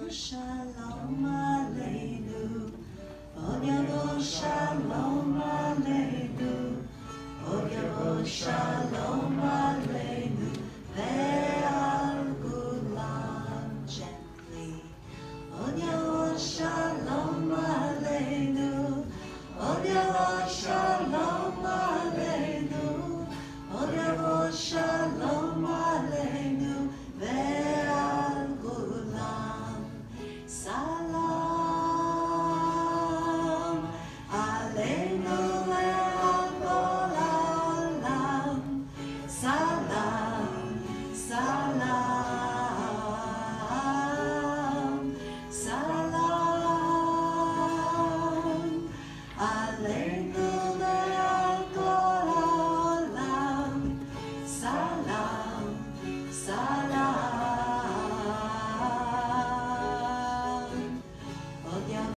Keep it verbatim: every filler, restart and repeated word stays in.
Shalom Aleinu, Od Yavo Shalom Aleinu, Od Yavo Shalom Aleinu, Ve'al Kulam gently. Od Yavo Shalom Aleinu, Od Yavo Shalom Aleinu, Od Yavo Shalom Aleinu, Ve'al Kulam. Salam Aleinu ve'al kol ha'olam. Salam, salam, salam Aleinu ve'al kol ha'olam. Salam, salam.